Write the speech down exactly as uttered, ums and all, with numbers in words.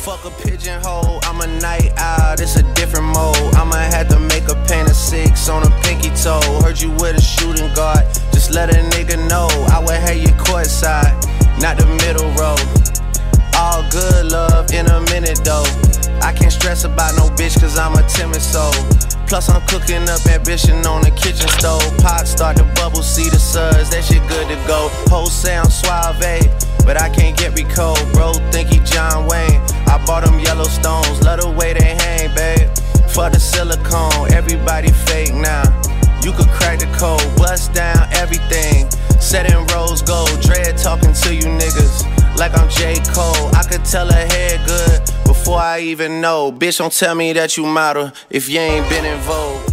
Fuck a pigeonhole, I'm a night owl, it's a different mode. I'ma have to make a paint of six on a pinky toe. Heard you with a shooting guard, just let a nigga know. I would have you courtside, not the middle row. All good love in a minute though. I can't stress about no bitch cause I'm a timid soul. Plus I'm cooking up ambition on the kitchen stove. Pot start to bubble, see the suds, that shit good to go. Whole sound suave, but I can't get me cold. Bro think he John Wayne, I bought them Yellowstones. Love the way they hang, babe. For the silicone, everybody fake now. You could crack the code, bust down everything. Set in rose gold, dread talking to you niggas like I'm J. Cole. I could tell her head good before I even know. Bitch, don't tell me that you model if you ain't been in Vogue.